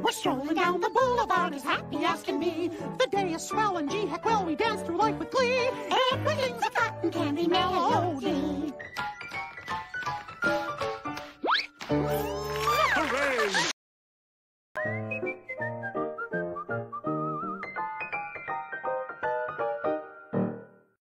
We're strolling down the boulevard as happy as can be. The day is swell and gee heck well, we dance through life with glee. Everything's a cotton candy.